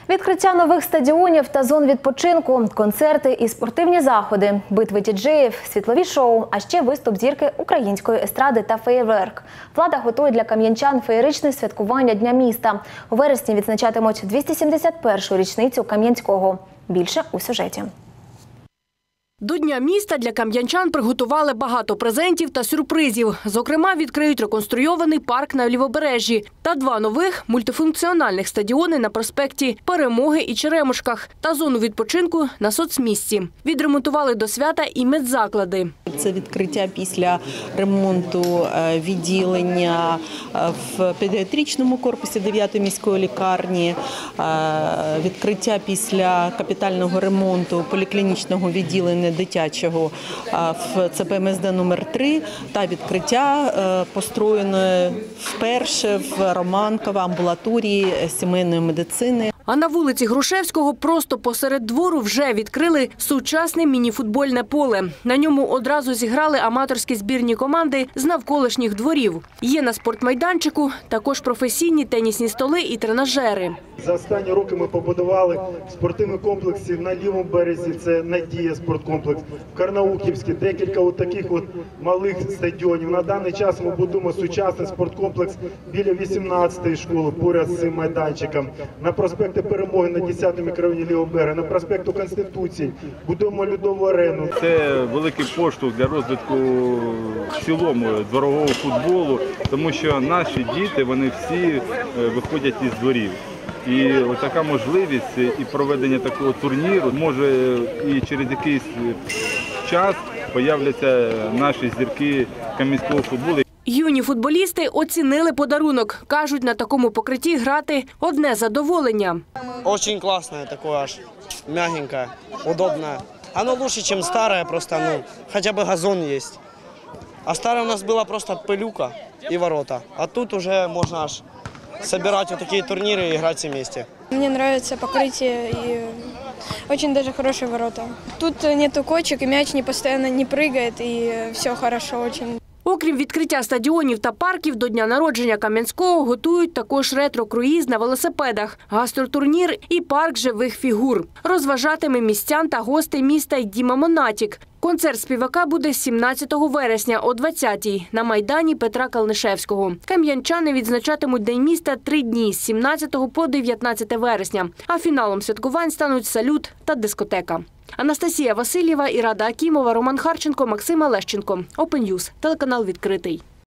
Відкриття нових стадіонів та зон відпочинку, концерти і спортивні заходи, битви діджеїв, світлові шоу, а ще виступ зірки української естради та феєрверк. Влада готує для кам'янчан феєричне святкування Дня міста. У вересні відзначатимуть 271-ю річницю Кам'янського. Більше у сюжеті. До Дня міста для кам'янчан приготували багато презентів та сюрпризів. Зокрема, відкриють реконструйований парк на Лівобережжі та два нових мультифункціональних стадіони на проспекті Перемоги і Черемушках та зону відпочинку на соцмісті. Відремонтували до свята і медзаклади. Це відкриття після ремонту відділення в педіатричному корпусі 9-ї міської лікарні, відкриття після капітального ремонту поліклінічного відділення дитячого в ЦПМСД номер 3 та відкриття построєної вперше в Романково амбулаторії сімейної медицини. А на вулиці Грушевського просто посеред двору вже відкрили сучасне мініфутбольне поле. На ньому одразу зіграли аматорські збірні команди з навколишніх дворів. Є на спортмайданчику також професійні тенісні столи і тренажери. За останні роки ми побудували спортивні комплекси на лівому березі, це «Надія» спорткомплекс, в Карнаухівській, декілька таких малих стадіонів. На даний час ми будуємо сучасний спорткомплекс біля 18-ї школи, поряд з цим майданчиком. На проспекті Перемоги на 10-му мікрорайоні Лівого берега, на проспекту Конституції будуємо льодову арену. Це великий поштовх для розвитку в цілому дворового футболу, тому що наші діти, вони всі виходять із дворів. І така можливість і проведення такого турніру, може і через якийсь час з'являться наші зірки кам'янського футболу. Юні футболісти оцінили подарунок. Кажуть, на такому покритті грати – одне задоволення. Дуже класне, таке аж м'ягеньке, удобне. Оно лучше, ніж старе, просто хоча б газон є. А старе у нас була просто пилюка і ворота. А тут вже можна аж собирать вот такие турниры и играть все вместе. Мне нравится покрытие и очень даже хорошие ворота. Тут нету кочек, и мяч постоянно не прыгает, и все хорошо очень. Окрім відкриття стадіонів та парків, до дня народження Кам'янського готують також ретро-круїз на велосипедах, гастротурнір і парк живих фігур. Розважатиме містян та гостей міста й Діма Монатік. Концерт співака буде 17 вересня о 20-й на Майдані Петра Калнишевського. Кам'янчани відзначатимуть День міста 3 дні – з 17 по 19 вересня. А фіналом святкувань стануть салют та дискотека. Анастасія Васильєва, Ірада Акімова, Роман Харченко, Максим Олещенко. Open News. Телеканал «Відкритий».